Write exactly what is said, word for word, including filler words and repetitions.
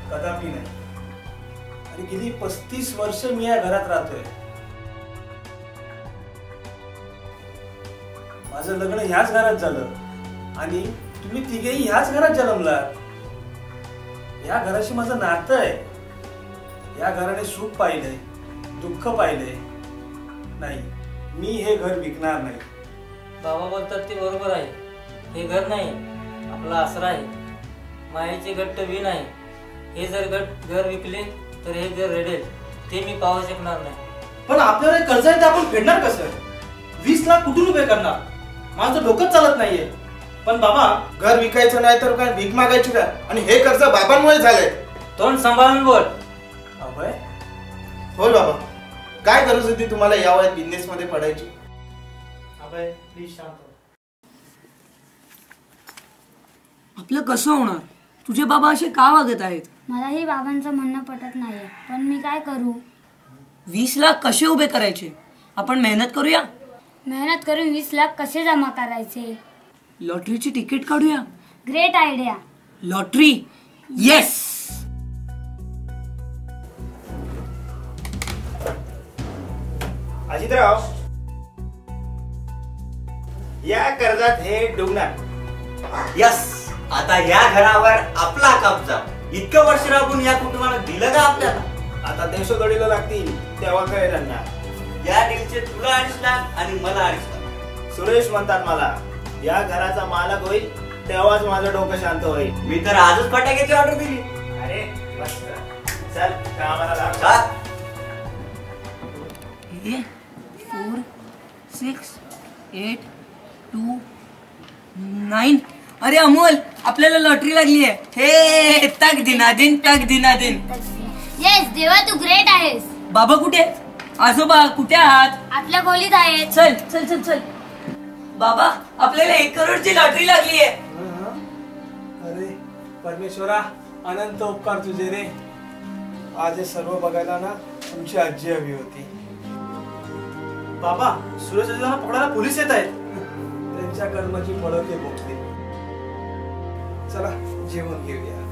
कदापि नाही. आणि गेली पस्तीस वर्ष मी या घरात राहतोय. माझं लग्न ह्याच घरात झालं आणि तुम्ही तिघेही ह्याच घरात जन्मलात. या घराशी माझं नातं आहे. या घराने सुख पाहिलंय, दुःख पाहिलंय. नाही, मी हे घर विकणार नाही. बाबा बोलतात ते बरोबर आहे. हे घर नाही, आपला आसरा आहे. मायेचे घट्ट विण आहे. हे जर गट घर विकले तर हे घर रडेल. ते मी पाहू शकणार नाही. पण आपल्याला कर्ज आहे ते आपण फेडणार कसं? वीस लाख कुठून उभे करणार? माझं डोकं चालत नाहीये. पण बाबा, घर विकायचं नाही तर काय भीक मागायची का? आणि हे कर्ज बाबांमुळे झालंय. तोंड सांभाळून बोल. अभय, होय बाबा, काय गरज होती तुम्हाला या वयात बिझनेस मध्ये पडायची? अभय प्लीज शांत हो. आपलं कसं होणार? तुझे बाबा असे का वागत आहेत? मलाही बाबांचं म्हणणं पटत नाहीये, पण मी काय करू? वीस लाख कसे उभे करायचे? आपण मेहनत करूया. मेहनत करून वीस लाख कसे जमा करायचे? लॉटरीची तिकीट काढूया. Great idea. Lottery, yes. Ajitrao, या कर्जात हे डुबणार. यस, आता या घरावर आपला कब्जा. इतकं वर्ष राबून या कुटुंबाला दिलं का आपल्याला? आता देशोदडीला लागतील तेव्हा काय त्यांना. या डीलचे तुला अडीच लाख आणि मला अडीच लाख. सुरेश म्हणतात मला, या घराचा मालक होईल तेव्हाच माझं डोकं शांत होईल. मी तर आजच फटाक्याची ऑर्डर दिली. अरे मस्त, चल कामाला लाग. Four six eight two nine. अरे अमोल, आपल्याला लॉटरी लागली आहे. हे तक दिनादिन तक दिनादिन. येस देवा, तू ग्रेट आहेस. बाबा कुठे? आजोबा कुठे आहात? आपल्या खोलीत आहेत. चल चल चल चल. बाबा, आपल्याला एक करोडची लॉटरी लागली आहे. अरे परमेश्वरा, अनंत उपकार तुझे रे. आज हे सर्व बघायला ना तुमची आजी हवी होती. बाबा, सुरेश दादांना पकडायला पोलीस येत आहेत. त्यांच्या कर्माची फळं ते भोगतील. चला जेवण घेऊया.